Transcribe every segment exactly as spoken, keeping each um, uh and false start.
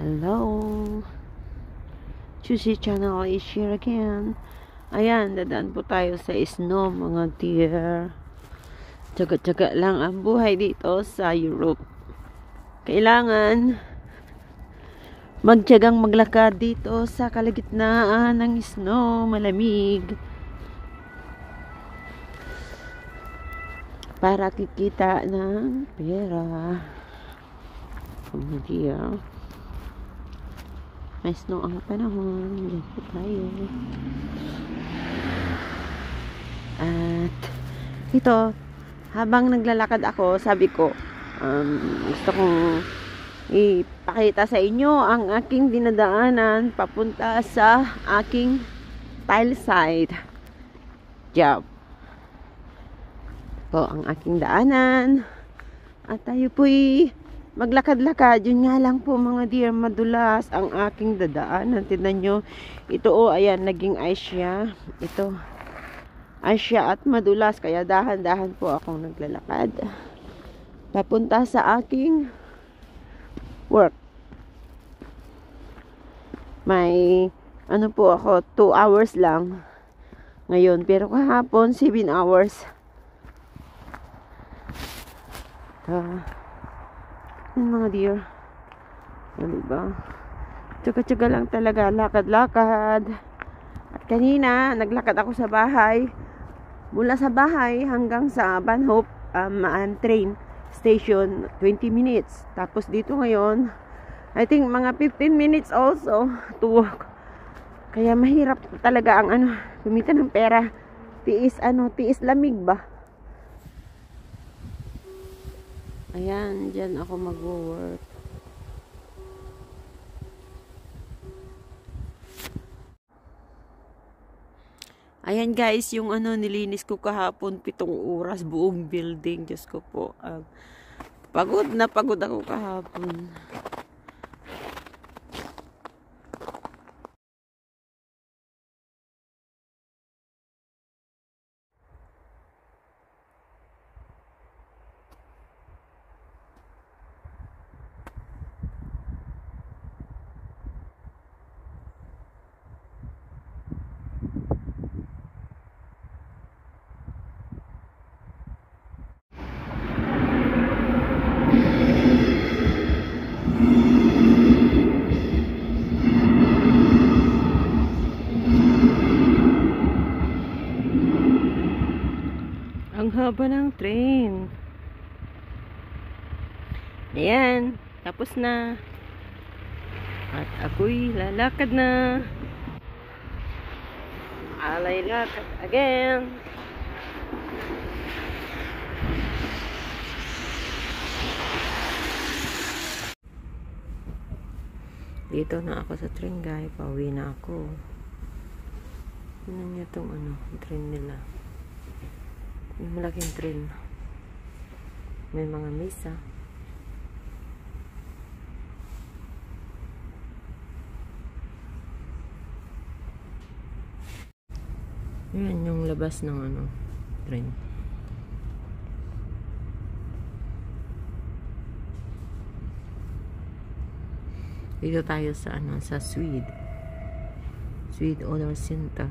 Hello, Chusi Channel is here again. Ayan, dadaan po tayo sa snow mga dear. Tsaga-tsaga lang ang buhay dito sa Europe. Kailangan magtyagang maglakad dito sa kalagitnaan ng snow, malamig, para kikita ng pera. Mga dear, may snow ang panahon. Diyan po tayo. At ito, habang naglalakad ako, sabi ko, um, gusto kong ipakita sa inyo ang aking dinadaanan papunta sa aking tile site job. Ito ang aking daanan. At tayo po'y maglakad-lakad. Yun nga lang po mga dear, madulas ang aking dadaanan. Tignan nyo, ito o, oh, ayan, naging ice siya. Ito, ice siya at madulas, kaya dahan-dahan po akong naglalakad papunta sa aking work. May ano po ako, two hours lang ngayon, pero kahapon seven hours. Uh, yun mga dear, o diba, tsaga-tsaga lang talaga, lakad-lakad. At kanina naglakad ako sa bahay, mula sa bahay hanggang sa Banhope um, um, train station, twenty minutes. Tapos dito ngayon, I think mga fifteen minutes also to walk. Kaya mahirap talaga ang ano, kumita ng pera. Tiis ano, tiis lamig ba? Ayan, dyan ako mag-work. Ayan guys, yung ano nilinis ko kahapon, pitong oras, buong building. Diyos ko po. Uh, pagod na pagod ako kahapon. Ang haba ng train. Ayan, tapos na. At ako'y lalakad na. Alay lakad again. Dito na ako sa train guys. Pauwi na ako. Tignan niyo itong ano, train nila. Yung malaking train. May mga mesa. Yan yung labas ng ano, train. Dito tayo sa ano, sa Swede. Swede Honor Center.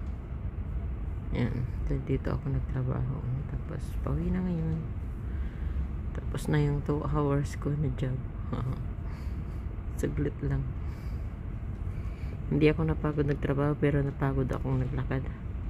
Yan, dito ako nagtrabaho. Tapos pauwi na ngayon. Tapos na yung two hours ko na job. Saglit lang. Hindi ako napagod nagtrabaho, pero napagod akong naglakad.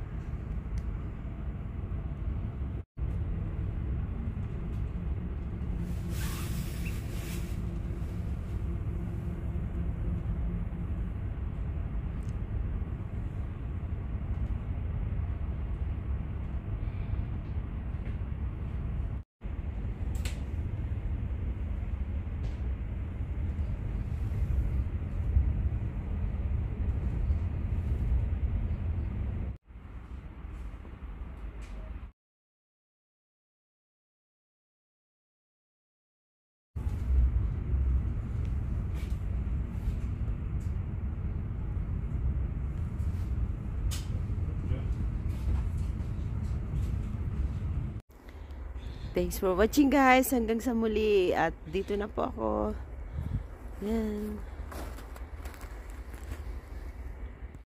Thanks for watching guys. Hanggang sa muli. At dito na po ako. Yan.